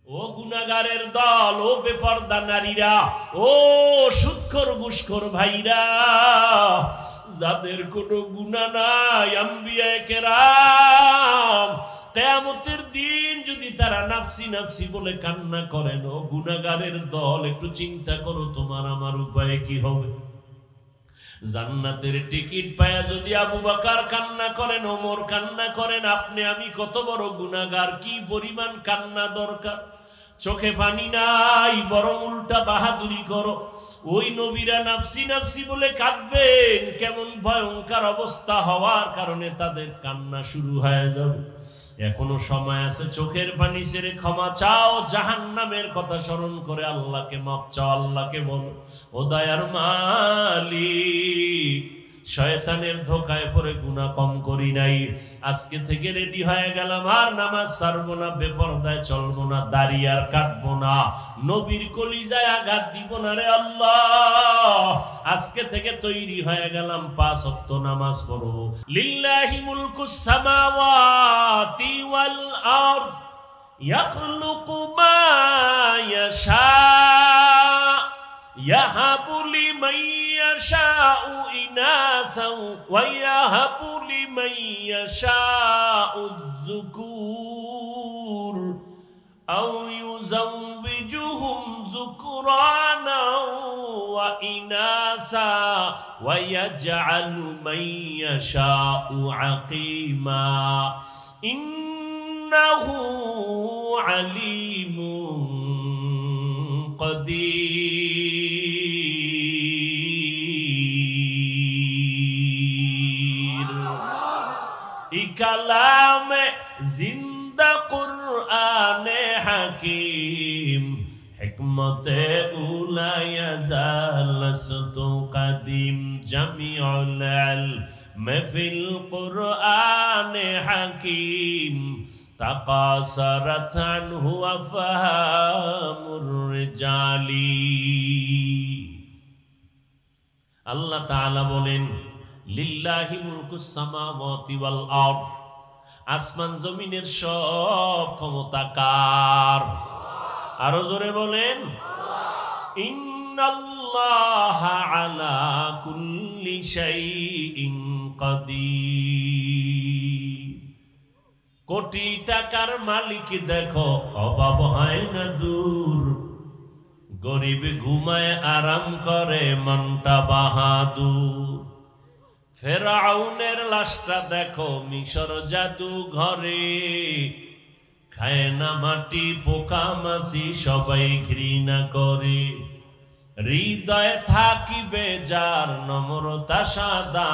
ও গুনাহগারের দল, ও বেপরদা নারীরা, ও সুদখোর ঘুষখোর ভাইরা, যাদের কোনো গুনাহ নাই, আম্বিয়ায়ে কেরাম কিয়ামতের দিন যদি তারা নাফসি নাফসি বলে কান্না করেন, ও গুনাহগারের দল, একটু চিন্তা করো তোমার আমার উপায় কি হবে। জান্নাতের টিকিট পায়া যদি আবু বকর কান্না করেন, ওমর কান্না করেন, আপনি আমি কত বড় গুনাহগার, কি পরিমাণ কান্না দরকার। চোখে পানি নাই, বরং উল্টা বাহাদুরি করো। ওই নবীরা নাফসি নাফসি বলে কাঁদবেন, কেমন ভয়ঙ্কর অবস্থা হওয়ার কারণে তাদের কান্না শুরু হয়ে যাবে। এখনো সময় আছে, চোখের পানি ছেড়ে ক্ষমা চাও, জাহান্নামের কথা স্মরণ করে আল্লাহকে মাপ চাও। আল্লাহকে বলো, ও দয়ার মালিক, শয়তানের ধোকায় পড়ে গুনাহ কম করি নাই, আজকে থেকে রেডি হয়ে গেলাম, আর নামাজ ছাড়বো না, বেপরদায় চলবো না, দাড়ি আর কাটবো না, নবীর কলিজায় আঘাত দিব না রে আল্লাহ। আজকে থেকে তৈরি হয়ে গেলাম, 5 ওয়াক্ত নামাজ পড়বো। লিল্লাহি মুলকুস সামাওয়াতি ওয়াল আরদ ইয়াখলুকু মা ইয়াশা ইয়াহাবু লিমান ইয়াশাউ ইনাসা ওয়া ইয়াহাবু লিমান ইয়াশাউ যুকুর আও ইউযাওবিজুহুম যুকরানা ওয়া ইনাসা ওয়া ইয়াজআলু মান ইয়াশাউ আকিমা ইন্নাহু আলিমুন কদির। কালামে জিন্দা কুরআনে হাকিম হিকমতে উলা ইয়াজালসতু কদিম জামিউল ইলম ফিল কুরআনে হাকিম তাকাসারাত আনহু আফহামুর রিজালি। আল্লাহ তাআলা বলেন, লিল্লাহি মুলকুস সামাওয়াতি ওয়াল আরদ, আসমান জমিনের সব ক্ষমতা কার? আরো জোরে বলেন, ইন্নাল্লাহা আলা কুল্লি শাইইন কাদির। কোটি টাকার মালিক দেখো, অভাব হয় না দূর, গরিব ঘুমায় আরাম করে মনটা বাহাদুর। ফেরাউনের লাশটা দেখো মিশর জাদু ঘরে, খায় না মাটি পোকা মাছি সবাই ঘৃণা করে। হৃদয়ে থাকিবে যার নম্রতা সাদা,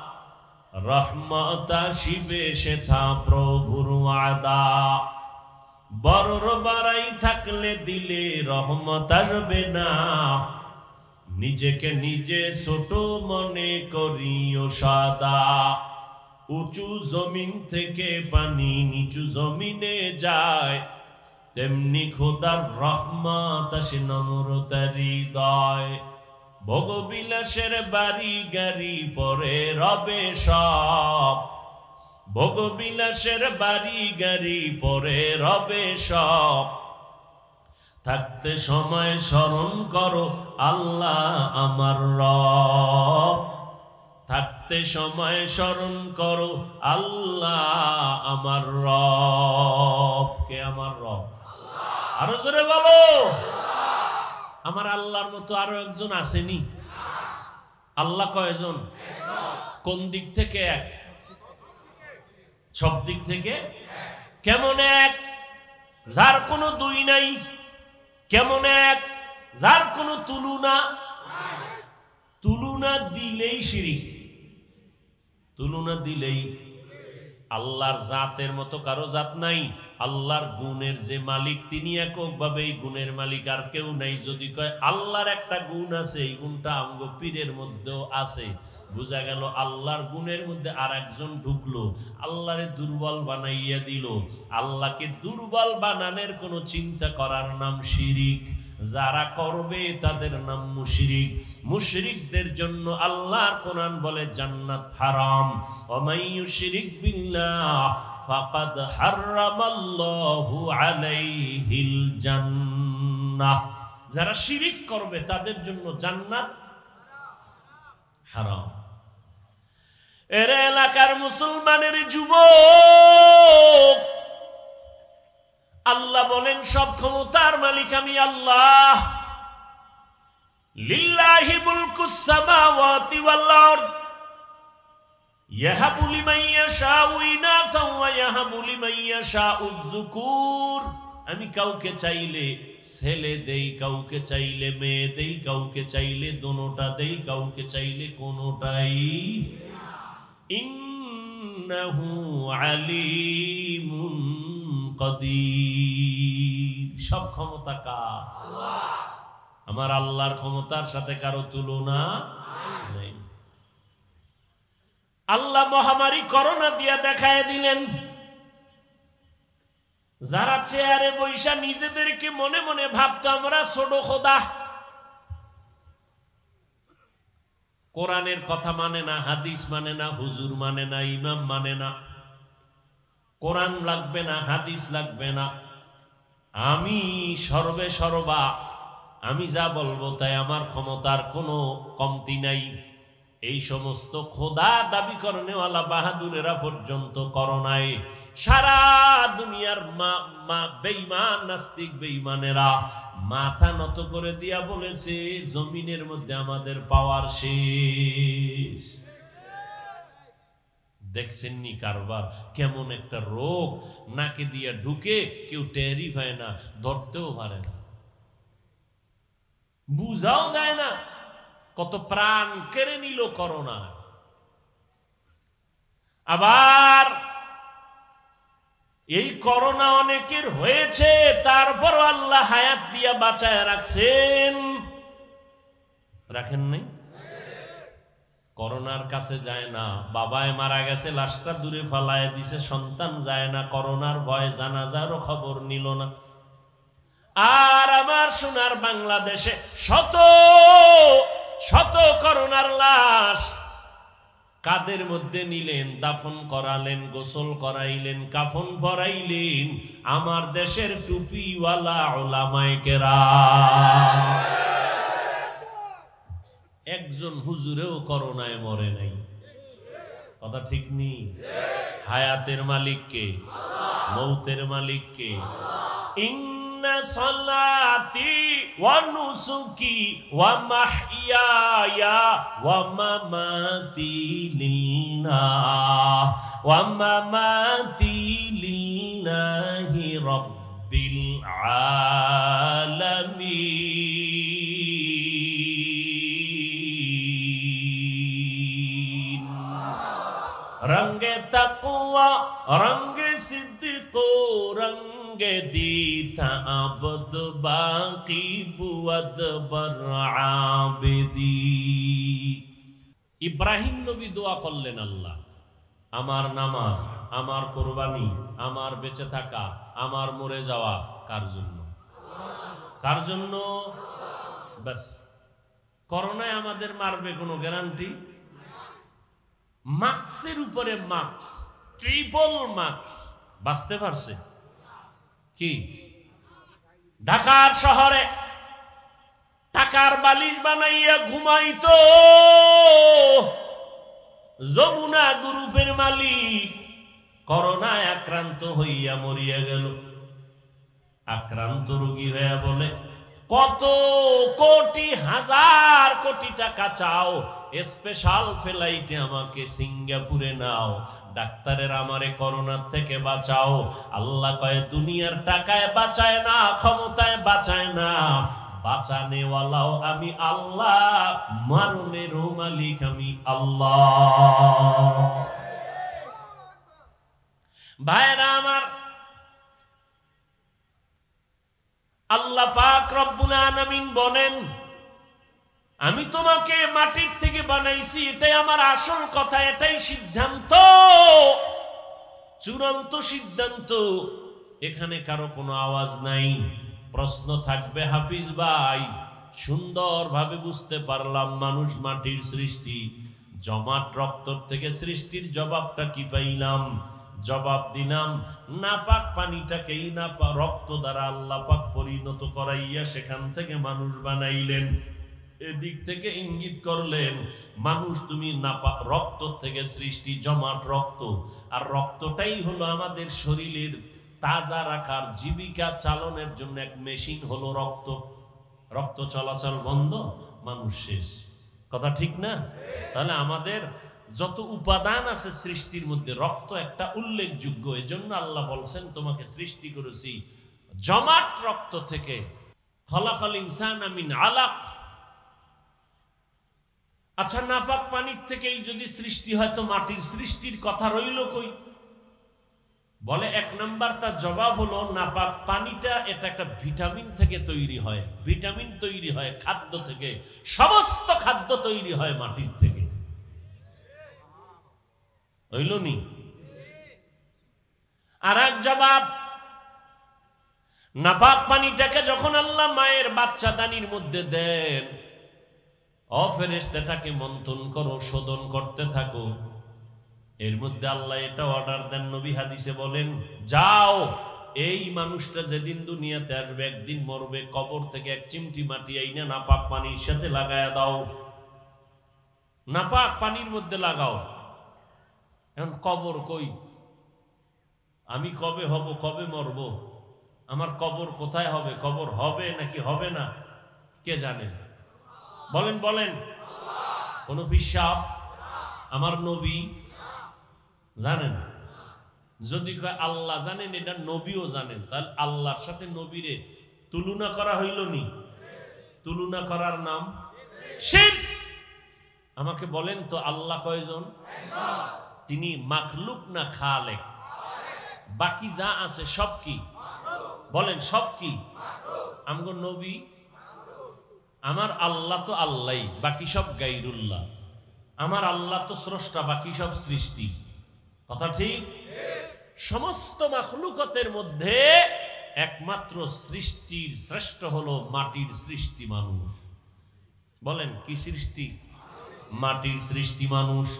রহমত আসিবে সেথা প্রভুর ওয়াদা। বড়র বাড়াই থাকলে দিলে রহমত আসবে না, নিজেকে নিজে ছোট মনে করিও সাদা। উঁচু জমিন থেকে পানি নিচু জমিনে যায়, তেমনি খোদার রহমত আসে নম্রতার হৃদয়। ভোগবিলাসের বাড়ি গাড়ি পরে রবে সব, ভোগবিলাসের বাড়ি গাড়ি পরে রবে সব। থাকতে সময় স্মরণ করো আল্লাহ আমার রব, থাকতে সময় স্মরণ করো আল্লাহ আমার রব। কে আমার রব? আরো জোরে বলো, আমার আল্লাহর মতো আরো একজন আসেনি? আল্লাহ কয়জন? কোন দিক থেকে এক? সব দিক থেকে। কেমন এক? যার কোনো দুই নাই। কেমন এক? যার কোনো তুলনা। তুলনা দিলেই শিরিক, তুলনা দিলেই। আল্লাহর জাতের মতো কারো জাত নাই। আল্লাহর গুণের যে মালিক তিনি এককভাবে, এই গুণের মালিক আর কেউ নাই। যদি কয় আল্লাহর একটা গুণ আছে, এই গুণটা আমগো পীরের মধ্যেও আছে, বুঝা গেল আল্লাহর গুণের মধ্যে আর একজন ঢুকলো, আল্লাহরে দুর্বল বানাইয়া দিল। আল্লাহকে দুর্বল বানানোর কোনো চিন্তা করার নাম শিরিক। যারা করবে তাদের নাম মুশরিক। মুশরিকদের জন্য আল্লাহর কোরআন বলে জান্নাত হারাম। ওয়া মান ইউশরিক বিল্লাহ ফাকাদ হারামাল্লাহু আলাইহিল জান্নাহ। যারা শিরিক করবে তাদের জন্য জান্নাত হারাম। এর এলাকার মুসলমানের যুবক, আল্লাহ বলেন সব ক্ষমতার মালিক আমি আল্লাহ। লিল্লাহি মুলকুস সামাওয়াতি ওয়াল আরদ ইয়াহাবু লিমান ইয়াশাউ ইনাসান ওয়া ইয়াহাবু লিমান ইয়াশাউ যুকুর। আমি কাউকে চাইলে ছেলে দেই, কাউকে চাইলে মেয়ে দেই, কাউকে চাইলে দোনোটা দেই, কাউকে চাইলে কোনোটাই। ইন্নাহু আলিমুন কাদির। সব ক্ষমতা কার? আল্লাহ। আমার আল্লাহর ক্ষমতার সাথে কারো তুলনা নেই। আল্লাহ মহামারী করোনা দিয়া দেখায় দিলেন। যারা চেয়ারে বৈশা নিজেদেরকে মনে মনে ভাবতো আমরা ছোট খোদা, কোরআনের কথা মানে না, হাদিস মানে না, হুজুর মানে না, ইমাম মানে না, কোরআন লাগবে না, হাদিস লাগবে না, আমি সর্বে সর্বা, আমি যা বলবো তাই, আমার ক্ষমতার কোনো কমতি নাই। এই সমস্ত খোদা দাবি করনেওয়ালা বাহাদুরেরা পর্যন্ত করোনায় সারা দুনিয়ার বেঈমান নাস্তিক বেঈমানেরা মাথা নত করে দিয়া বলেছে জমিনের মধ্যে আমাদের পাওয়ার শেষ। দেখছেননি কারবার? কেমন একটা রোগ নাকে দিয়া ঢুকে, কেউ টেরই পায় না, ধরতেও পারে না, বুঝাও যায় না। কত প্রাণ কেড়ে নিল করোনা। আবার এই করোনা অনেকের হয়েছে, তারপর আল্লাহ হায়াত দিয়া বাঁচায় রাখছেন, রাখেন নাই? করোনার কাছে যায় না, বাবায় মারা গেছে লাশটা দূরে ফালায় দিছে, সন্তান যায় না, করোনার ভয়ে জানাজারও খবর নিল না। আর আমার সোনার বাংলাদেশে শত শত করোনার লাশ কাদের মধ্যে নিলেন, দাফন করালেন, গোসল করাইলেন, কাফন পরাইলেন আমার দেশের টুপিওয়ালা উলামায়ে কেরাম। একজন হুজুরেও করোনায় মরে নাই। কথা ঠিক নেই? হায়াতের মালিক কে? মৌতের মালিক কে? ইন্না সালাতি ওয়া নুসুকি ওয়া মাহইয়ায়া ওয়া মামাতি লিল্লাহ ওয়া মামাতি লিল্লাহি রাব্বিল আলামিন। রঙ্গে তাকওয়া রঙ্গে সিদ্দিক রঙ্গে দীতা আবদ বাকি বুয়াদ বর আবেদি। ইব্রাহিম নবী দোয়া করলেন, আল্লাহ আমার নামাজ, আমার কোরবানি, আমার বেঁচে থাকা, আমার মরে যাওয়া কার জন্য? কার জন্য? বাস। করোনায় আমাদের মারবে কোনো গ্যারান্টি? মাস্কের উপরে মাস্ক, ট্রিপল মাস্ক, বাঁচতে পারছে কি? ঢাকার শহরে টাকার বালিশ বানাইয়া ঘুমাইতো যমুনা গ্রুপের মালিক, করোনায় আক্রান্ত হইয়া মরিয়া গেল। আক্রান্ত রোগী হইয়া বলে, কত কোটি হাজার কোটি টাকা চাও, স্পেশাল ফ্লাইটে আমাকে সিঙ্গাপুরে নাও, ডাক্তারের আমারে করোনার থেকে বাঁচাও। আল্লাহ কয়, দুনিয়ার টাকায় বাঁচায় না, ক্ষমতায় বাঁচায় না, বাঁচানেওয়ালাও আমি আল্লাহ, মারণেরও মালিক আমি আল্লাহ। ভাইরা আমার, আল্লাহ পাক রব্বুল আলামিন বলেন, আমি তোমাকে মাটির থেকে বানাইছি, এটাই আমার আসল কথা, এটাই সিদ্ধান্ত, চূড়ান্ত সিদ্ধান্ত, এখানে কারো কোনো আওয়াজ নাই। প্রশ্ন থাকবে হাফিজ ভাই, সুন্দরভাবে বুঝতে পারলাম মানুষ মাটির সৃষ্টি, জমাট রক্ত থেকে সৃষ্টির জবাবটা কি পাইলাম? জবাব দিলাম, নাপাক পানিটাকেই নাপাক রক্ত দ্বারা আল্লাহ পাক পরিণত করাইয়া সেখান থেকে মানুষ বানাইলেন। এদিক থেকে ইঙ্গিত করলেন, মানুষ তুমি নাপাক রক্ত থেকে সৃষ্টি, জমাট রক্ত, আর রক্তটাই হলো আমাদের শরীরের তাজা রাখার, জীবিকা চালনের জন্য এক মেশিন হলো রক্ত। রক্ত চলাচল বন্ধ, মানুষ শেষ। কথা ঠিক না? তাহলে আমাদের যত উপাদান আছে সৃষ্টির মধ্যে রক্ত একটা উল্লেখযোগ্য। এজন্য আল্লাহ বলছেন, তোমাকে সৃষ্টি করেছি জমাট রক্ত থেকে। খলাকাল ইনসানা মিন আলাক। আচ্ছা, নাপাক পানির থেকেই যদি সৃষ্টি হয় তো মাটির সৃষ্টির কথা রইল কই? বলে এক নাম্বার তার জবাব হলো, নাপাক পানিটা এটা একটা ভিটামিন থেকে তৈরি হয়। ভিটামিন তৈরি হয় খাদ্য থেকে, সমস্ত খাদ্য তৈরি হয় মাটির থেকে। হইল নি? আর এক জবাব, নাপাক পানিটাকে যখন আল্লাহ মায়ের বাচ্চা দানির মধ্যে দেন, ও ফেরেশতাটাকে মন্থন করো, শোধন করতে থাকো। এর মধ্যে আল্লাহ এটা অর্ডার দেন, নবী হাদিসে বলেন, যাও এই মানুষটা যেদিন দুনিয়াতে আসবে, একদিন মরবে, কবর থেকে এক চিমটি মাটি আইনা নাপাক পানির সাথে লাগায়া দাও। নাপাক পানির মধ্যে লাগাও। এখন কবর কই? আমি কবে হব, কবে মরব? আমার কবর কোথায় হবে? কবর হবে নাকি হবে না কে জানে? বলেন বলেন। কোন পিসাব? আমার নবী জানেন? যদি কয় আল্লাহ জানেন, এটা নবীও জানেন, তাহলে আল্লাহর সাথে নবীরে তুলনা করা হইল নি? তুলনা করার নাম শিরক। আমাকে বলেন তো, আল্লাহ কয়জন? তিনি মাখলুক না খালেক? বাকি যা আছে সব কি? বলেন সব কি? আমগো নবী, আমার আল্লাহ তো আল্লাহ, বাকি সব গায়রুল্লাহ। আমার আল্লাহ তো স্রষ্টা, বাকি সব সৃষ্টি। কথা ঠিক? সমস্ত মাখলুকাতের মধ্যে একমাত্র সৃষ্টির শ্রেষ্ঠ হলো মাটির সৃষ্টি মানুষ। বলেন কি সৃষ্টি? মাটির সৃষ্টি মানুষ।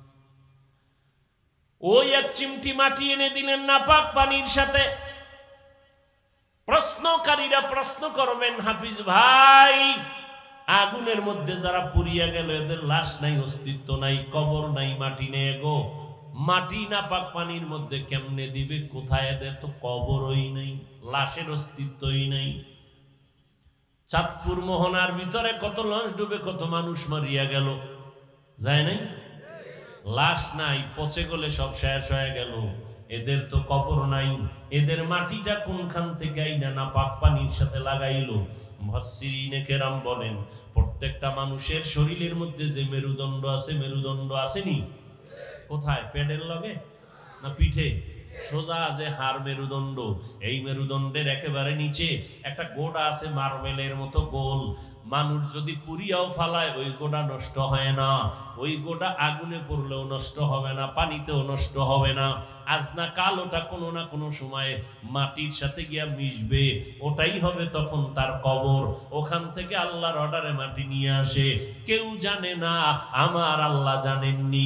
ওই এক চিমটি মাটি এনে দিলেন নাপাক পানির সাথে। প্রশ্নকারীরা প্রশ্ন করবেন, হাফিজ ভাই, আগুনের মধ্যে যারা পুড়িয়া গেল এদের লাশ নাই, অস্তিত্ব নাই, কবর নাই, মাটি নেই গো, মাটি নাপাক পানির মধ্যে কেমনে দিবে? কোথায়? এদের তো কবরই নাই, লাশের অস্তিত্বই নাই। চাঁদপুর মোহনার ভিতরে কত লঞ্চ ডুবে কত মানুষ মারিয়া গেল, যায় নাই? লাশ নাই, পচে গলে সব শেষ হয়ে গেল। এদের তো কবর নাই, এদের মাটিটা কোনখান থেকে আইনা নাপাক পানির সাথে লাগাইলো? মুফাসসিরিনে কেরাম বলেন, প্রত্যেকটা মানুষের শরীরের মধ্যে যে মেরুদণ্ড আছে, মেরুদণ্ড আসেনি? কোথায়? পেটের লগে না পিঠে? সোজা যে হাড় মেরুদণ্ড, এই মেরুদণ্ডের একেবারে নিচে একটা গোড়া আছে মার্বেলের মতো গোল। মানুষ যদি পুরিয়াও ফালায় ওই গোড়া নষ্ট হয় না, ওই গোড়া আগুনে পড়লেও নষ্ট হবে না, পানিতেও নষ্ট হবে না। আজ না কাল ওটা কোনো না কোনো সময় মাটির সাথে গিয়া মিশবে, ওটাই হবে তখন তার কবর। ওখান থেকে আল্লাহর অর্ডারে মাটি নিয়ে আসে। কেউ জানে না, আমার আল্লাহ জানেননি।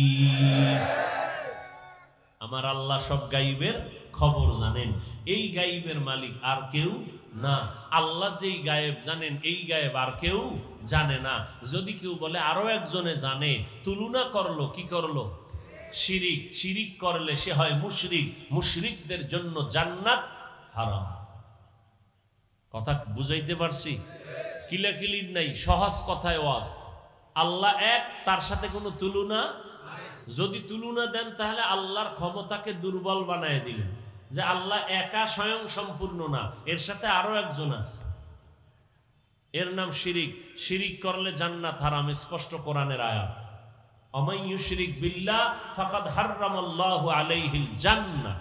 আমার আল্লাহ সব গাইবের খবর জানেন। এই গাইবের মালিক আর কেউ না। আল্লাহ যেই গায়েব জানেন, এই গায়েব আর কেউ জানে না। যদি কেউ বলে আরো একজনে জানে, তুলনা করলো, কি করলো? শিরিক। শিরিক করলে সে হয় মুশরিক। মুশরিকদের জন্য জান্নাত হারাম। কথা বুঝাইতে পারছি? কিলাকিলির নাই, সহজ কথায় ওয়াজ। আল্লাহ এক, তার সাথে কোনো তুলনা। যদি তুলনা দেন তাহলে আল্লাহর ক্ষমতাকে দুর্বল বানায় দিলেন, যে আল্লাহ একা স্বয়ং সম্পূর্ণ না, এর সাথে আরো একজন আছে। এর নাম শিরিক। শিরিক করলে জান্নাত হারাম, স্পষ্ট কোরআনের আয়াত। ওয়ামান ইউশরিক বিল্লাহ ফাকাদ হারামাল্লাহু আলাইহিল জান্নাহ।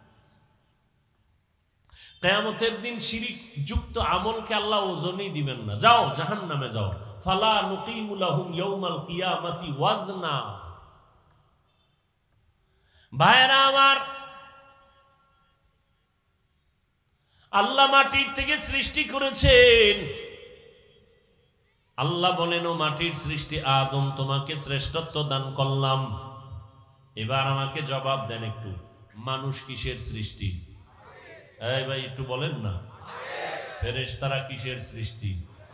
কিয়ামতের দিন শিরিক যুক্ত আমলকে আল্লাহ ওজনই দিবেন না। যাও জাহান্নামে যাও। ফালা নুকিমু লাহুম ইয়াউমাল কিয়ামাতি ওয়াজনা। ভাইরা আমার, আল্লাহ মাটির থেকে সৃষ্টি করেছেন। আল্লাহ বলেন, ও মাটির সৃষ্টি আদম, তোমাকে শ্রেষ্ঠত্ব দান করলাম। এবার আমাকে জবাব দেন একটু, মানুষ কিসের সৃষ্টি? এই ভাই একটু বলেন না, ফেরেশতারা কিসের সৃষ্টি?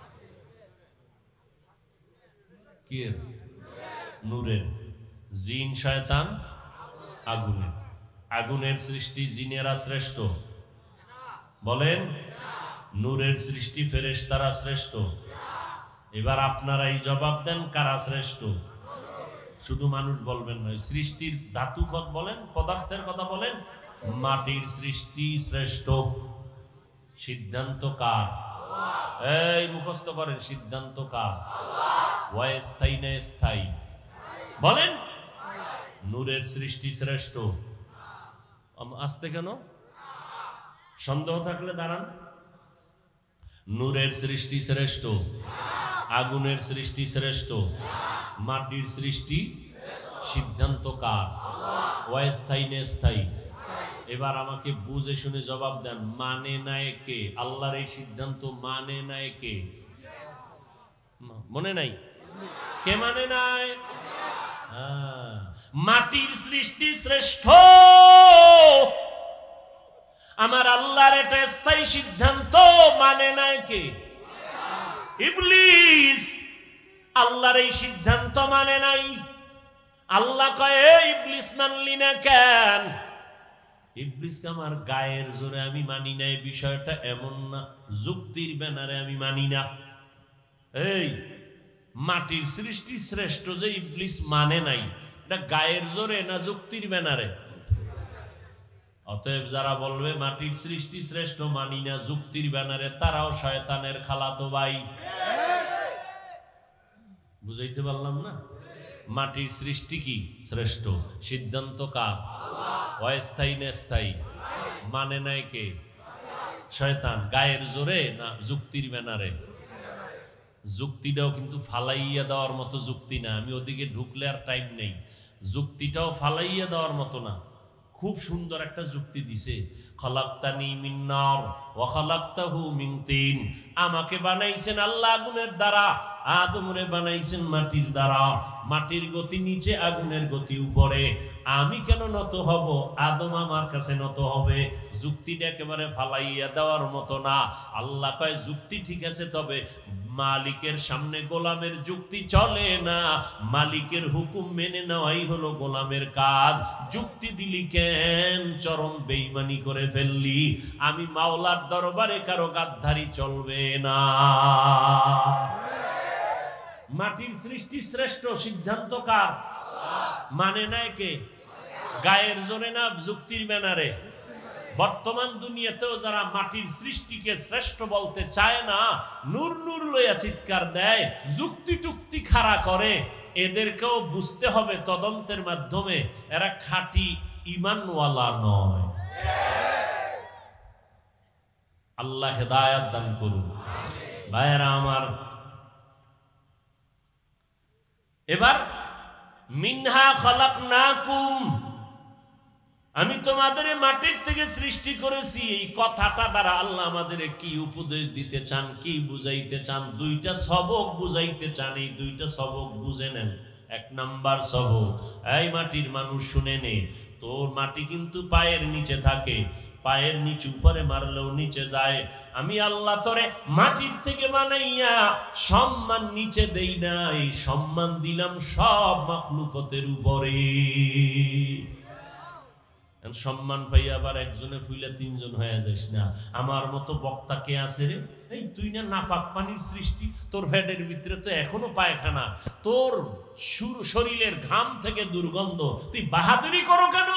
কি? নূরের। জিন শয়তান আগুনের। আগুনের সৃষ্টি জিনেরা শ্রেষ্ঠ? বলেন। নূরের সৃষ্টি ফেরেশতারা শ্রেষ্ঠ? এবার আপনারাই জবাব দেন কারা শ্রেষ্ঠ? শুধু মানুষ বলবেন না, সৃষ্টির ধাতু বলেন, পদার্থের কথা বলেন। মাটির সৃষ্টি শ্রেষ্ঠ। সিদ্ধান্ত কার? এই মুখস্থ করেন, সিদ্ধান্ত কার? অস্থায়ী না স্থায়ী? বলেন। নূরের সৃষ্টি শ্রেষ্ঠ। আসতে কেন? সন্দেহ থাকলে দাঁড়ান। নূরের সৃষ্টি শ্রেষ্ঠ, আগুনের সৃষ্টি শ্রেষ্ঠ, মাটির সৃষ্টি। সিদ্ধান্ত কার? অস্থায়ী না স্থায়ী? এবার আমাকে বুঝে শুনে জবাব দেন, মানে নাই কে? আল্লাহর এই সিদ্ধান্ত মানে নাই কে? মনে নাই? কে মানে নাই? মাটির সৃষ্টি শ্রেষ্ঠ। আমার আল্লাহর এটা স্থায়ী সিদ্ধান্ত মানে নাই কে? ইবলিস। আল্লাহর এই সিদ্ধান্ত মানে নাই। আল্লাহ কয়, ইবলিস মানলি না কেন? ইবলিসকে আমার গায়ের জোরে আমি মানি না, এই বিষয়টা এমন না। যুক্তির ব্যানারে আমি মানি না। এই মাটির সৃষ্টি শ্রেষ্ঠ যে ইবলিস মানে নাই, এটা গায়ের জোরে না যুক্তির ব্যানারে? অতএব যারা বলবে মাটির সৃষ্টি শ্রেষ্ঠ মানি না যুক্তির ব্যানারে, তারাও শয়তানের খালাতো ভাই। বুঝাইতে পারলাম না? মাটির সৃষ্টি কি শ্রেষ্ঠ? সিদ্ধান্ত কার? অস্থায়ী না স্থায়ী? মানে নাই কে? শয়তান। গায়ের জোরে না যুক্তির ব্যানারে? যুক্তিটাও কিন্তু ফালাইয়া দেওয়ার মতো যুক্তি না। আমি ওদিকে ঢুকলে আর টাইম নেই। যুক্তিটাও ফালাইয়া দেওয়ার মতো না। খুব সুন্দর একটা যুক্তি দিছে, খলাকতানি মিন নার ওয়া খলাকতাহু মিন তিন। আমাকে বানাইছেন আল্লাহ আগুনের দ্বারা, আদমরে বানাইছেন মাটির দ্বারা। মাটির গতি নিচে, আগুনের গতি উপরে। আমি কেন নত হব? আদম আমার কাছে নত হবে। যুক্তিটা একেবারে ফালাইয়া দেওয়ার মতো না। আল্লাহ কয় যুক্তি ঠিক আছে, তবে মালিকের সামনে গোলামের যুক্তি চলে না। মালিকের হুকুম মেনে নেওয়াই হলো গোলামের কাজ। যুক্তি দিলি কেন? চরম বেঈমানি করে ফেললি। আমি মাওলার দরবারে কারো গাদ্দারি চলবে না। মাটির সৃষ্টি শ্রেষ্ঠ, সিদ্ধান্ত কার? মানে নাই কে? গায়ের জোরে না যুক্তির ব্যানারে? বর্তমান দুনিয়াতেও যারা মাটির সৃষ্টিকে শ্রেষ্ঠ বলতে চায় না, নূর নূর লইয়া চিৎকার দেয়, যুক্তি টুক্তি খাড়া করে, এদেরকেও বুঝতে হবে তদন্তের মাধ্যমে এরা খাঁটি ঈমানওয়ালা নয়। আল্লাহ হেদায়েত দান করুন। ভাইরা আমার, এবার মিনহা খালাকনাকুম, আমি তোমাদের মাটির থেকে সৃষ্টি করেছি। এই কথাটা দ্বারা আল্লাহ আমাদের কি উপদেশ দিতে চান, কি বুঝাইতে চান? দুইটা সবক বুঝাইতে চান। এই দুইটা সবক বুঝে নেন। এক নাম্বার সবক, এই মাটির মানুষ শুনে নে, তোর মাটি কিন্তু পায়ের নিচে থাকে। পায়ের নিচে উপরে মারলেও নিচে যায়। আমি আল্লাহ তোরে মাটির থেকে বানাইয়া সম্মান নিচে দেই না, এই সম্মান দিলাম সব মাখলুকতের উপরে। সম্মান পাইয়া আবার একজনে ফুইলা তিনজন হয়ে যাস না। আমার মতো বক্তা কে আছে রে? এই তুই না নাপাক পানির সৃষ্টি, তোর ফ্যাটের ভিতরে তো এখনো পায়খানা, তোর শরীরের ঘাম থেকে দুর্গন্ধ, তুই বাহাদুরি করো কেন?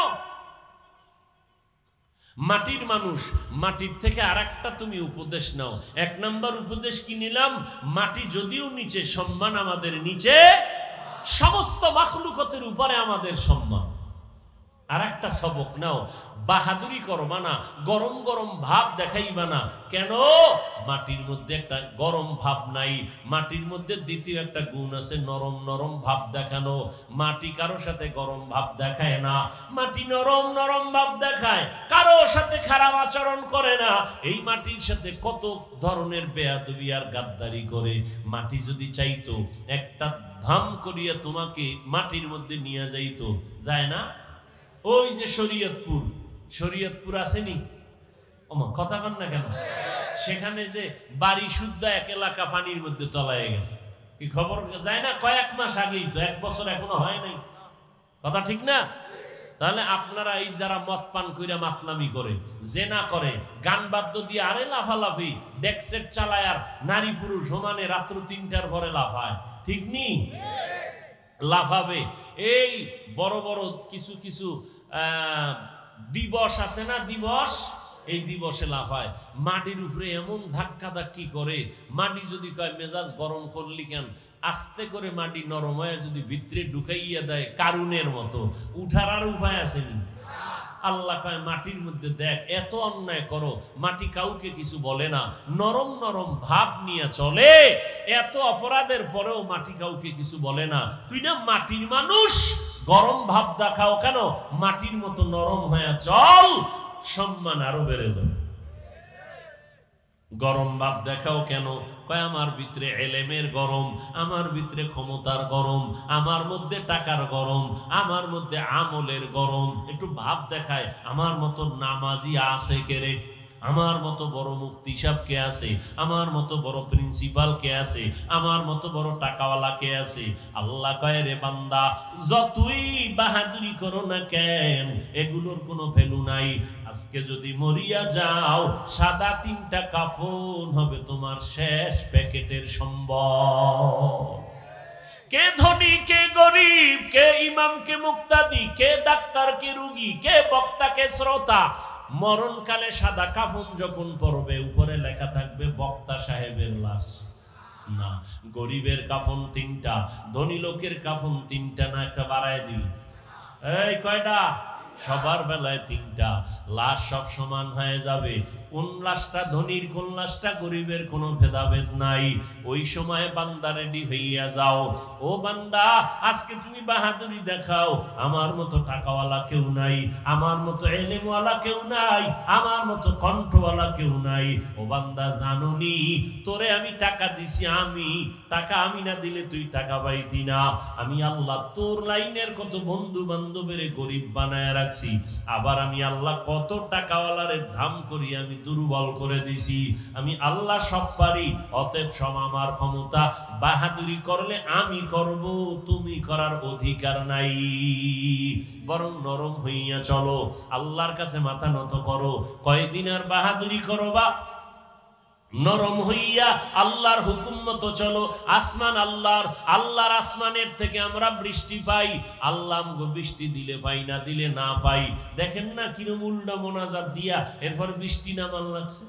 মাটির মানুষ, মাটির থেকে আরেকটা তুমি উপদেশ নাও। এক নাম্বার উপদেশ কি নিলাম? মাটি যদিও নিচে, সম্মান আমাদের নিচে, সমস্ত মাখলুকতের উপরে আমাদের সম্মান। আর একটা সবক নাও, বাহাদুরি করবা না, গরম গরম ভাব দেখাইবা না। কেন? মাটির মধ্যে একটা গরম ভাব নাই। মাটির মধ্যে দ্বিতীয় একটা গুণ আছে, নরম নরম ভাব দেখানো। মাটি কারো সাথে গরম ভাব দেখায় না, মাটি নরম নরম ভাব দেখায়, কারো সাথে খারাপ আচরণ করে না। এই মাটির সাথে কত ধরনের বেয়াদবি আর গাদ্দারি করে। মাটি যদি চাইতো একটা ধাম করিয়া তোমাকে মাটির মধ্যে নিয়ে যাইতো, যায় না? ওই যে শরীয়তপুর আসেনি, ওমা কথা কন না কেন, সেখানে যে বাড়ি শুদ্ধা এক এলাকা পানির মধ্যে তলায় গেছে, কি খবর যায় না? কয়েক মাস আগেই তো, 1 বছর এখনো হয় নাই, কথা ঠিক না? তাহলে আপনারা এই যারা মদ পান কইরা মাতলামি করে, জেনা করে, গান বাদ্য দিয়ে আরে লাফালাফি, ডেকসেট চালায়, আর নারী পুরুষ সমানে রাত্র 3টার পরে লাফায়, ঠিক নি? লাফাবে। এই বড় বড় কিছু কিছু দিবস আছে না, দিবস, এই দিবসে লাফায়, মাটির উপরে এমন ধাক্কা ধাক্কি করে, মাটি যদি কয় মেজাজ গরম করলি কেন, আস্তে করে মাটি নরম হয়ে যদি ভিতরে ঢুকাইয়া দেয় কারুনের মতো, উঠার আর উপায় আসেনি। আল্লাহ কয় মাটির মধ্যে দেখ, এত অন্যায় করো, মাটি কাউকে কিছু বলে না, নরম নরম ভাব নিয়ে চলে, এত অপরাধের পরেও মাটি কাউকে কিছু বলে না। তুই না মাটির মানুষ, গরম ভাব দেখাও কেন? মাটির মতো নরম হয়ে চল, সম্মান আরো বেড়ে যাবে। গরম ভাব দেখাও কেন? কয় আমার ভিতরে এলেমের গরম, আমার ভিতরে ক্ষমতার গরম, আমার মধ্যে টাকার গরম, আমার মধ্যে আমলের গরম, একটু ভাব দেখায়। আমার মতো নামাজি আছে কে রে? আমার মতো বড় মুফতি সাহেব কে আছে? আমার মতো বড় প্রিন্সিপাল কে আছে? আমার মতো বড় টাকাওয়ালা কে আছে? আল্লাহ কয় রে বান্দা, যতই বাহাদুরি করো না কেন, এগুলোর কোনো ভ্যালু নাই। আজকে যদি মরিয়া যাও, সাদা 3টা কাফন হবে তোমার শেষ প্যাকেটের সম্বল। কে ধনী, কে গরিব, কে ইমাম, কে মুক্তাদি, কে ডাক্তার, কে রুগী, কে বক্তা, কে শ্রোতা, মরণকালে সাদা কাফন যখন পরবে, উপরে লেখা থাকবে বক্তা সাহেবের লাশ না। গরিবের কাফন 3টা, ধনী লোকের কাফন 3টা না, একটা বাড়ায় দিল। এই কয়টা? সবার বেলায় 3টা। লাশ সব সমান হয়ে যাবে। কোন লাশটা ধনীর, কোন লাশটা গরিবের, কোনো ভেদাভেদ নাই। ওই সময় বান্দা রেডি হইয়া যাও। ও বান্দা, আজকে তুমি বাহাদুরি দেখাও, আমার মতো টাকাওয়ালা কেউ নাই, আমার মতো এলেমওয়ালা কেউ নাই, আমার মতো কণ্ঠওয়ালা কেউ নাই। ও বান্দা, জানুনি তোরে আমি টাকা দিছি, আমি টাকা আমি না দিলে তুই টাকা পাইতি না। আমি আল্লাহ তোর লাইনের কত বন্ধু বান্ধবের গরিব বানায় রাখছি, আবার আমি আল্লাহ কত টাকাওয়ালারে ধাম করি আমি দুর্বল করে দিছি। আমি আল্লাহ সব পারি, অতএব সব আমার ক্ষমতা। বাহাদুরি করলে আমি করব, তুমি করার অধিকার নাই। বরং নরম হইয়া চলো, আল্লাহর কাছে মাথা নত করো। কয়দিন আর বাহাদুরি করো বা? নরম হইয়া আল্লাহর হুকুম মতো চলো। আসমান আল্লাহর, আল্লাহর আসমানের থেকে আমরা বৃষ্টি পাই। আল্লাহ আমগো বৃষ্টি দিলে পাই, না দিলে না পাই। দেখেন না কিরম উল্টা মোনাজাত দিয়া এরপর বৃষ্টি নামান লাগছে।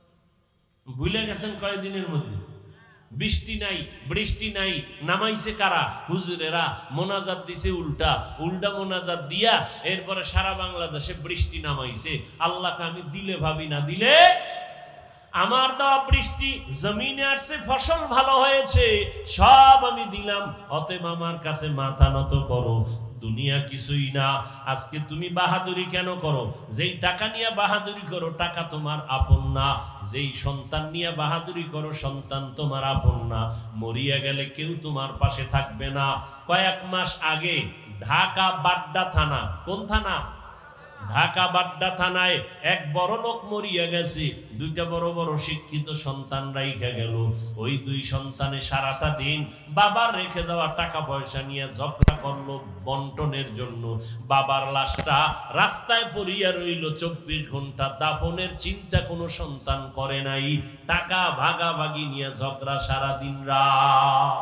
ভুলে গেছেন কয়েকদিনের মধ্যে? বৃষ্টি নাই, বৃষ্টি নাই, নামাইছে কারা? হুজুরেরা। মোনাজাত দিছে উল্টা, উল্টা মোনাজাত দিয়া এরপরে সারা বাংলাদেশে বৃষ্টি নামাইছে। আল্লাহকে আমি দিলে ভাবি, না দিলে আমার দেওয়া বৃষ্টি জমিনে আসছে, ফসল ভালো হয়েছে, সব আমি দিলাম। অতএব আমার কাছে মাথা নত করো। দুনিয়া কিছুই না। আজকে তুমি বাহাদুরি কেন করো? যেই টাকা নিয়ে বাহাদুরি করো, টাকা তোমার আপন না। যেই সন্তান নিয়ে বাহাদুরি করো, সন্তান তোমার আপন না। মরিয়া গেলে কেউ তোমার পাশে থাকবে না। কয়েক মাস আগে ঢাকা বাড্ডা থানা, কোন থানা? ঢাকা বাড্ডা থানায় এক বড় লোক মরিয়া গেছে, 2টা বড় বড় শিক্ষিত সন্তান রাইখা গেল। ওই 2 সন্তানে সারাটা দিন বাবার রেখে যাওয়া টাকা পয়সা নিয়ে ঝগড়া করলো বন্টনের জন্য। বাবার লাশটা রাস্তায় পড়িয়া রইল 24 ঘন্টা। দাফনের চিন্তা কোনো সন্তান করে নাই। টাকা ভাগাভাগি নিয়ে ঝগড়া সারাদিন রাত।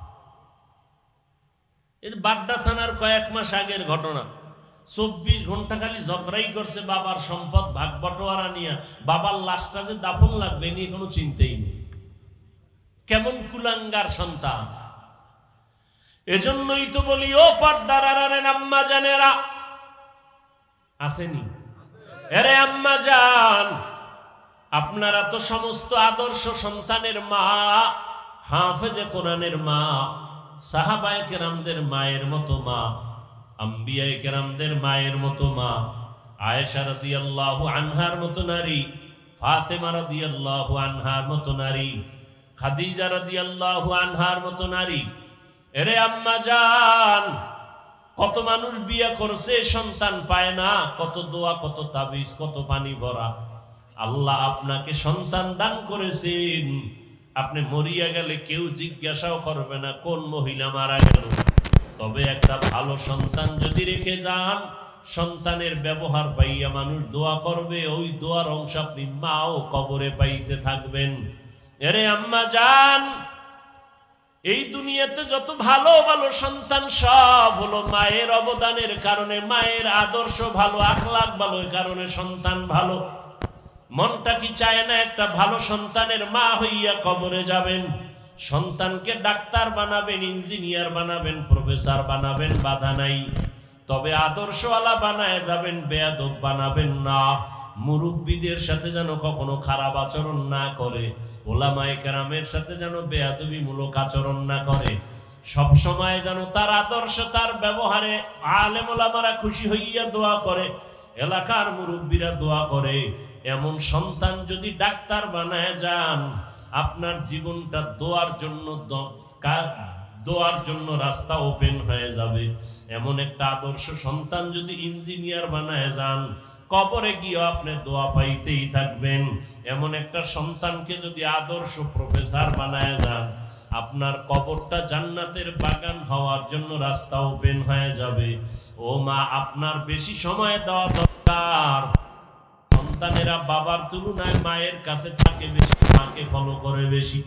এই বাড্ডা থানার কয়েক মাস আগের ঘটনা। 24 ঘন্টা খালি ঝগড়াই করছে বাবার সম্পদ ভাগ বটোয়ারা নিয়ে। বাবার লাশটা যে দাফন লাগবে নিয়ে কোনো চিন্তাই নেই। কেমন কুলাঙ্গার সন্তান! এজন্যই তো বলি, ও পর্দার আড়ালের আম্মা জানেরা, আসেনি? আরে আম্মা জান, আপনারা তো সমস্ত আদর্শ সন্তানের মা, হাফেজে কোরআনের মা, সাহাবায়ে কেরামদের মায়ের মতো মা, আম্বিয়ায়ে কেরামদের মায়ের মতো মা, আয়েশা রাদিয়াল্লাহু আনহার মতো নারী, ফাতেমা রাদিয়াল্লাহু আনহার মতো নারী, খাদিজা রাদিয়াল্লাহু আনহার মতো নারী। এরে আম্মা জান, কত মানুষ বিয়ে করছে সন্তান পায় না, কত দোয়া, কত তাবিজ, কত পানি ভরা। আল্লাহ আপনাকে সন্তান দান করেছেন, আপনি মরিয়া গেলে কেউ জিজ্ঞাসাও করবে না কোন মহিলা মারা গেল। তবে একটা ভালো সন্তান যদি রেখে যান, সন্তানের ব্যবহার পাইয়া মানুষ দোয়া করবে, ওই দোয়ার অংশ আপনি মাও কবরে পাইতে থাকবেন। এরে আম্মা জান, এই দুনিয়াতে যত ভালো ভালো সন্তান সব হলো মায়ের অবদানের কারণে, মায়ের আদর্শ ভালো, আখলাক ভালো, এই কারণে সন্তান ভালো। মনটা কি চায় না একটা ভালো সন্তানের মা হইয়া কবরে যাবেন? সন্তানকে ডাক্তার বানাবেন, ইঞ্জিনিয়ার বানাবেন, প্রফেসর বানাবেন, বাধা নাই। তবে আদর্শওয়ালা বানায় যাবেন, বেয়াদব বানাবেন না। মুরব্বীদের সাথে যেন কখনো খারাপ আচরণ না করে, ওলামায়ে কেরামের সাথে যেন বেয়াদবিমূলক আচরণ না করে। সব সময় যেন তার আদর্শ, তার ব্যবহারে আলেম ওলামারা খুশি হইয়া দোয়া করে, এলাকার মুরব্বীরা দোয়া করে। এমন সন্তান যদি ডাক্তার বানায় যান, আপনার জীবনটা দোয়ার জন্য রাস্তা ওপেন হয়ে যাবে। এমন একটা আদর্শ সন্তান যদি ইঞ্জিনিয়ার বানায় যান, কবরে গিয়ে আপনি দোয়া পাইতেই থাকবেন। এমন একটা সন্তানকে যদি আদর্শ প্রফেসর বানায় যান, আপনার কবরটা জান্নাতের বাগান হওয়ার জন্য রাস্তা ওপেন হয়ে যাবে। ও মা, আপনার বেশি সময় দেওয়া দরকার। সন্তানেরা বাবার তুলনায় মায়ের কাছে থাকে বেশি, মাকে ফলো করে বেশি।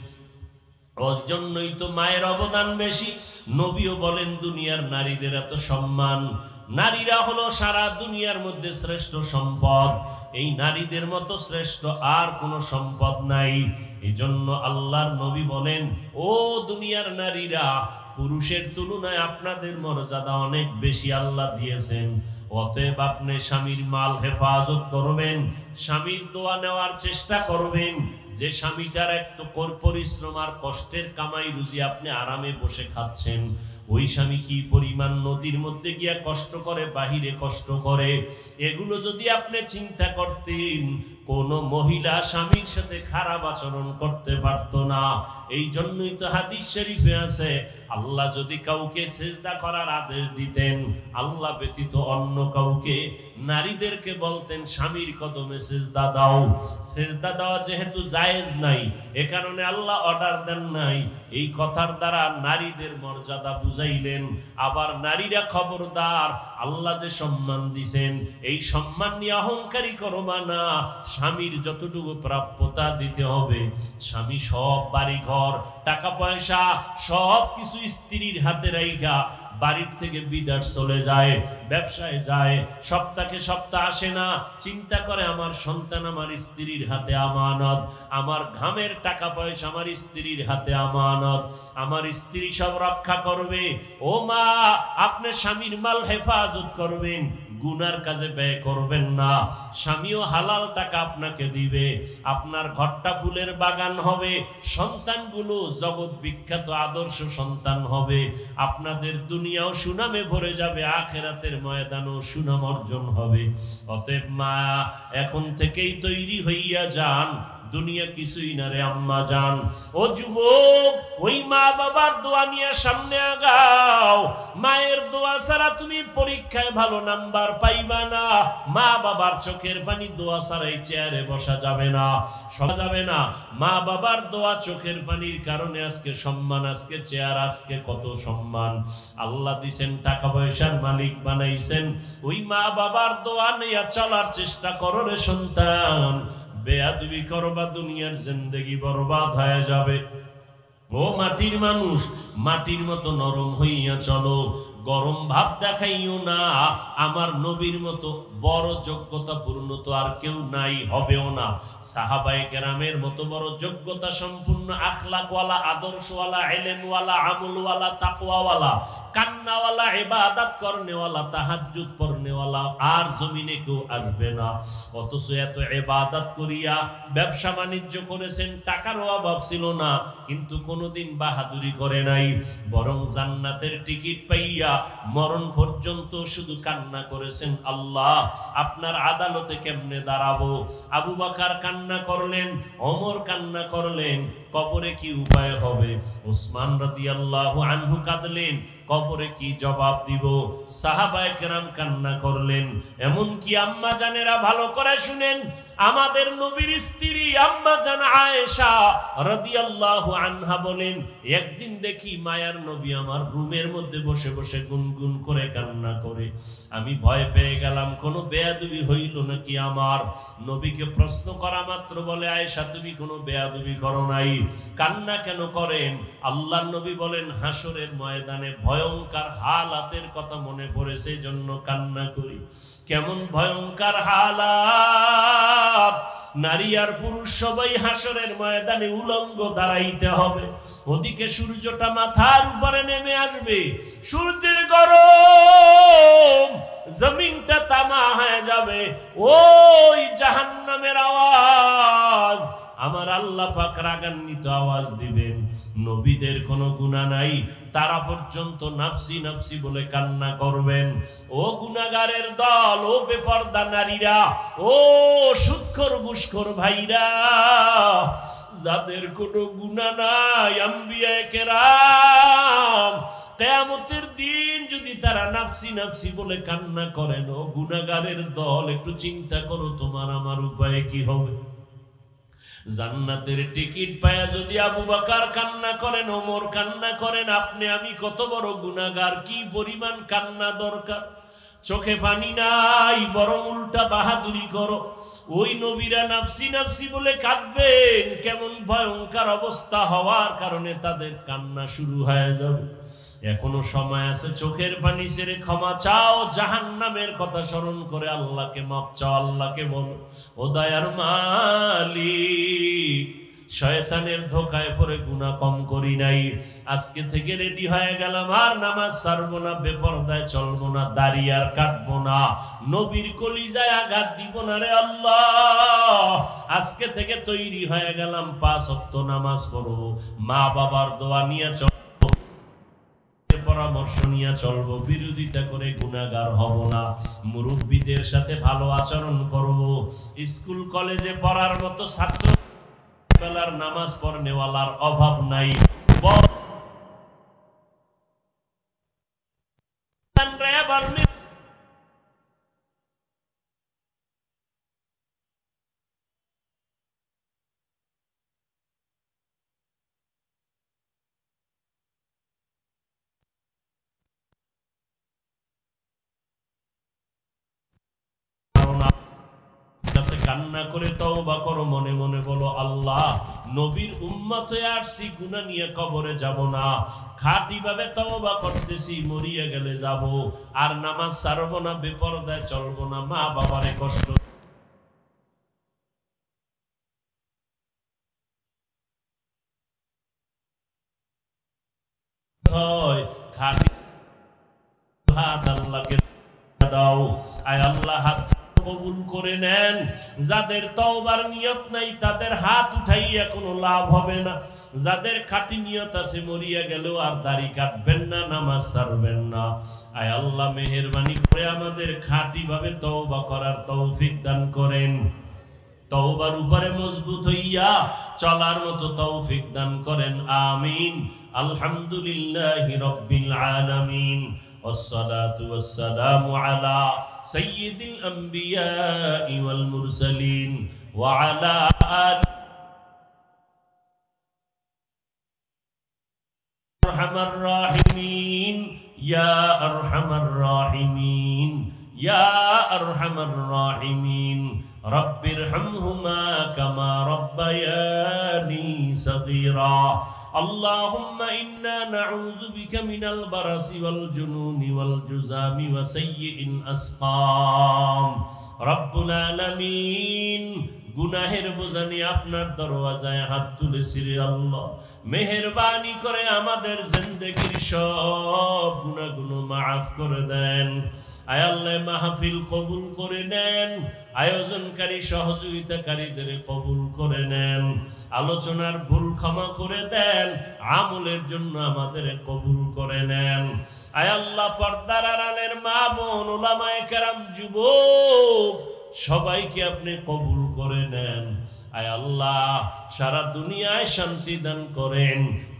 ওর জন্যই তো মায়ের অবদান বেশি। নবীও বলেন দুনিয়ার নারীদের এত সম্মান, নারীরা হলো সারা দুনিয়ার মধ্যে শ্রেষ্ঠ সম্পদ। এই নারীদের মতো শ্রেষ্ঠ আর কোনো সম্পদ নাই। এই জন্য আল্লাহর নবী বলেন, ও দুনিয়ার নারীরা, পুরুষের তুলনায় আপনাদের মর্যাদা অনেক বেশি আল্লাহ দিয়েছেন। অতএব আপনি স্বামীর মাল হেফাজত করবেন, স্বামীর দোয়া নেওয়ার চেষ্টা করবেন। যে স্বামীটার একটু পরিশ্রম আর কষ্টের কামাই রুজি আপনি আরামে বসে খাচ্ছেন, ওই স্বামী কি পরিমাণ নদীর মধ্যে গিয়া কষ্ট করে, বাহিরে কষ্ট করে, এগুলো যদি আপনি চিন্তা করতেন, কোন মহিলা স্বামীর সাথে খারাপ আচরণ করতে পারতো না। এই জন্যই তো হাদিস শরীফে আছে, আল্লাহ যদি কাউকে সিজদা করার আদেশ দিতেন, আল্লাহ ব্যতীত অন্য কাউকে, নারীদেরকে বলতেন স্বামীর কদমে সিজদা দাও। সিজদা দেওয়া যেহেতু জায়েজ নাই, এ কারণে আল্লাহ অর্ডার দেন নাই। এই কথার দ্বারা নারীদের মর্যাদা বুঝাইলেন। আবার নারীরা খবরদার, আল্লাহ যে সম্মান দিছেন, এই সম্মান নিয়ে অহংকারী করবা না। স্বামীর যতটুকু প্রাপ্যতা দিতে হবে। স্বামী সব বাড়ি ঘর, টাকা পয়সা সব কিছু স্ত্রীর হাতে রাইখা বাড়ির থেকে বিদেশ চলে যায়, ব্যবসায় যায়, সপ্তাহে সপ্তাহ আসে না, চিন্তা করে আমার সন্তান আমার স্ত্রীর হাতে আমানত, আমার ঘামের টাকা পয়সা আমার স্ত্রীর হাতে আমানত, আমার স্ত্রী সব রক্ষা করবে। ও মা, আপনি স্বামীর মাল হেফাজত করবেন, গুনার কাজে ব্যয় করবেন না। স্বামীও হালাল টাকা আপনাকে দিবে, আপনার ঘরটা ফুলের বাগান হবে, সন্তানগুলো জগৎ বিখ্যাত আদর্শ সন্তান হবে। আপনাদের দুনিয়াও সুনামে ভরে যাবে, আখিরাতের ময়দানও সুনাম অর্জন হবে। অতএব মা, এখন থেকেই তৈরি হইয়া যান, দুনিয়া কিছুই না রে আম্মা জান। ও যুবক, ওই মা বাবার দোয়া নিয়ে সামনে আগাও। মায়ের দোয়া ছাড়া তুমি পরীক্ষায় ভালো নাম্বার পাইবা না। মা বাবার চোখের পানি দোয়া ছাড়াই চেয়ারে বসা যাবে না, সরা যাবে না। মা বাবার দোয়া চোখের পানির কারণে আজকে সম্মান, আজকে চেয়ার, আজকে কত সম্মান আল্লাহ দিছেন, টাকা পয়সার মালিক বানাইছেন। ওই মা বাবার দোয়া নিয়ে চলার চেষ্টা করো রে সন্তান। বেয়াদবি করবা, দুনিয়ার জিন্দেগি বরবাদ হয়ে যাবে। ও মাটির মানুষ, মাটির মতো নরম হইয়া চলো, গরম ভাব দেখাইও না। আমার নবীর মতো বড় যোগ্যতা পূর্ণ তো আর কেউ নাই, হবেও না। সাহাবায়ে কেরামের মতো বড় যোগ্যতা সম্পূর্ণ, আখলাকওয়ালা, আদর্শওয়ালা, ইলমওয়ালা, আমলওয়ালা, তাকওয়াওয়ালা, কান্নাওয়ালা, ইবাদত করনেওয়ালা, তাহাজ্জুদ পড়নেওয়ালা আর জমিনে কেউ আসবে না। অথচ এত ইবাদত করিয়া ব্যবসা বাণিজ্য করেছেন, টাকার অভাব ছিল না, কিন্তু কোনোদিন বাহাদুরি করে নাই। বরং জান্নাতের টিকিট পাইয়া মরণ পর্যন্ত শুধু কান্না করেছেন, আল্লাহ আপনার আদালতে কেমনে দাঁড়াবো। আবু বকর কান্না করলেন, ওমর কান্না করলেন, কবরে কি উপায় হবে। উসমান রাদিয়াল্লাহু আনহু কাঁদলেন, কবরে কি জবাব দিব? সাহাবায়ে কেরাম কান্না করলেন। এমন কি আম্মা জানেরা ভালো করে শুনেন, আমাদের নবীর স্ত্রী আম্মা জান আয়েশা রাদিয়াল্লাহু আনহা বলেন, একদিন দেখি মায়ার নবী আমার রুমের মধ্যে বসে বসে গুনগুন করে কান্না করে। আমি ভয় পেয়ে গেলাম কোনো বেয়াদবি হইল নাকি আমার। নবীকে প্রশ্ন করা মাত্র বলে, আয়েশা তুমি কোনো বেয়াদবি করো নাই, কান্না কেন করেন? আল্লাহর নবী বলেন, হাসরের ময়দানে ভয়ঙ্কর হালাতের কথা মনে পড়েছে জন্য কান্না করি। কেমন ভয়ঙ্কর হালাত! নারী আর পুরুষ সবাই হাসরের ময়দানে উলঙ্গ দাঁড়াইতে হবে। ওদিকে সূর্যটা মাথার উপরে নেমে আসবে, সূর্যের গরম, জমিনটা তামা হয়ে যাবে। ওই জাহান্নামের আওয়াজ আমার আল্লাহ পাক রাগান্বিত আওয়াজ দিবেন। নবীদের কোনো গুনাহ নাই, তারা পর্যন্ত নাফসি নাফসি বলে কান্না করবেন। ও গুনাহগারের দল, ও বেপরদা নারীরা, ও সুদখোর ঘুষখোর ভাইরা, যাদের কোনো গুনাহ নাই, আম্বিয়ায়ে কেরাম, কিয়ামতের দিন যদি তারা নাফসি নাফসি বলে কান্না করেন, ও গুনাহগারের দল, একটু চিন্তা করো তোমার আমার উপায় কি হবে। জান্নাতের টিকিট পায়া যদি আবু বকর কান্না করেন, ওমর কান্না করেন, আপনি আমি কত বড় গুনাহগার, কি পরিমাণ কান্না দরকার। চোখে পানি নাই, বরং উল্টা বাহাদুরি করো। ওই নবীরা নাফসি নাফসি বলে কাঁদবেন, কেমন ভয়ঙ্কর অবস্থা হওয়ার কারণে তাদের কান্না শুরু হয়ে যাবে। এখনো সময় আছে, চোখের পানি ছেড়ে ক্ষমা চাও, জাহান্নামের কথা স্মরণ করে আল্লাহকে মাপ চাও। আল্লাহকে বলো, ও দয়ার মালিক, শয়তানের ধোকায় পড়ে গুনাহ কম করি নাই, আজকে থেকে রেডি হয়ে গেলাম, আর নামাজ ছাড়বো না, বেপরদায় চলবো না, দাড়ি আর কাটবো না, নবীর কলিজায় আঘাত দিব না রে আল্লাহ। আজকে থেকে তৈরি হয়ে গেলাম, 5 ওয়াক্ত নামাজ পড়বো, মা বাবার দোয়া নিয়ে পরামর্শ নিয়ে চলবো, বিরোধিতা করে গুনাহগার হব না, মুরব্বীদের সাথে ভালো আচরণ করব, স্কুল কলেজে পড়ার মতো ছাত্র বেলার নামাজ পড়নেওয়ালার অভাব নাই। কান্না করে তওবা করো, মনে মনে বলো, আল্লাহ নবীর উম্মত হয়ে আসছি, গুনাহ নিয়ে কবরে যাব না, খাঁটি ভাবে তওবা করতেছি, মরিয়া গেলে যাব, আর নামাজ ছাড়বো না, বেপরদায় চলবো না, মা বাবারে কষ্ট হয়, খাঁটি হাত আল্লাহকে দাও। আয় আল্লাহ হাত কবুল করে নেন। যাদের তওবার নিয়ত নাই তাদের হাত উঠাইয়া কোনো লাভ হবে না। যাদের খাঁটি নিয়ত আছে, মরিয়া গেলেও আর দাড়ি কাটবেন না, নামাজ ছাড়বেন না। আয় আল্লাহ মেহেরবানি করে আমাদের খাঁটি ভাবে তওবা করার তৌফিক দান করেন। তওবার উপরে মজবুত হইয়া চলার মতো তৌফিক দান করেন, আমিন। আলহামদুলিল্লাহি রাব্বিল আলামিন। والصلاة والسلام على سيد الأنبياء والمرسلين وعلى آله أرحم الراحمين يا أرحم الراحمين يا أرحم الراحمين رب ارحمهما كما ربياني صغيرا اللهم إنا نعوذ بك من البرص والجنون والجذام وسيء الأسقام رب العالمين গুনাহের বোঝা নিয়ে আপনার দরওয়াজায় হাত তুলেছি রে আল্লাহ, মেহেরবানি করে আমাদের জিন্দেগির সব গুনাহগুলো মাফ করে দেন। আয় আল্লাহ মাহফিল কবুল করে নেন, আয়োজনকারী সহযোগিতাকারীদের কবুল করে নেন, আলোচনার ভুল ক্ষমা করে দেন, আমলের জন্য আমাদের কবুল করে নেন। আয় আল্লাহ পর্দার আড়ালের মা বোন, উলামায়ে কেরাম, যুবক সবাইকে আপনি কবুল করে নেন। আয় আল্লাহ সারা দুনিয়ায় শান্তি দান করেন,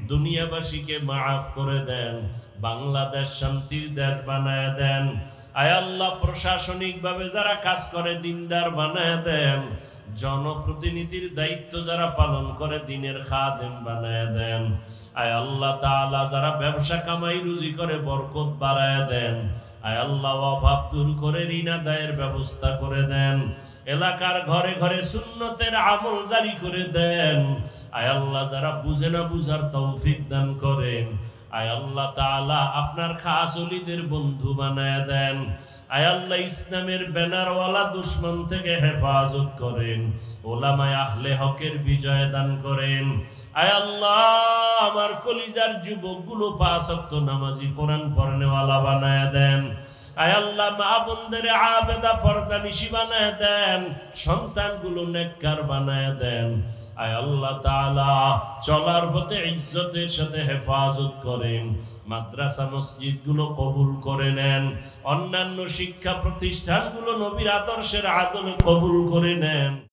দুনিয়াবাসীকে মাফ করে দেন, বাংলাদেশ শান্তির দেশ বানায় দেন। আয় আল্লাহ, প্রশাসনিকভাবে যারা কাজ করে দিনদার বানায় দেন, জনপ্রতিনিধির দায়িত্ব যারা পালন করে দিনের খাদেম বানায় দেন। আয় আল্লাহ তাআলা, যারা ব্যবসা কামাই রুজি করে বরকত বাড়ায় দেন। আয় আল্লাহ, অভাব দূর করে ঋণ আদায়ের ব্যবস্থা করে দেন। এলাকার ঘরে ঘরে সুন্নতের আমল জারি করে দেন। আয় আল্লাহ, যারা বুঝে না বুঝার তৌফিক দান করেন। আয় আল্লাহ তাআলা, আপনার খাস ওলিদের বন্ধু বানায় দেন। আয় আল্লাহ, ইসলামের ব্যানারওয়ালা দুশমন থেকে হেফাজত করেন। ওলামায়ে আহলে হকের বিজয় দান করেন। আয় আল্লাহ, আমার কলিজার যুবকগুলো 5 ওয়াক্ত নামাজি, কোরআন পড়নেওয়ালা বানায় দেন। আয় আল্লাহ, মা বোনদের আবেদা পর্দানিশী বানায় দেন। সন্তানগুলো নেককার বানায় দেন। আয় আল্লাহ তাআলা, চলার পথে ইজ্জতের সাথে হেফাজত করেন। মাদ্রাসা মসজিদগুলো কবুল করে নেন। অন্যান্য শিক্ষা প্রতিষ্ঠানগুলো নবীর আদর্শের আদলে কবুল করে নেন।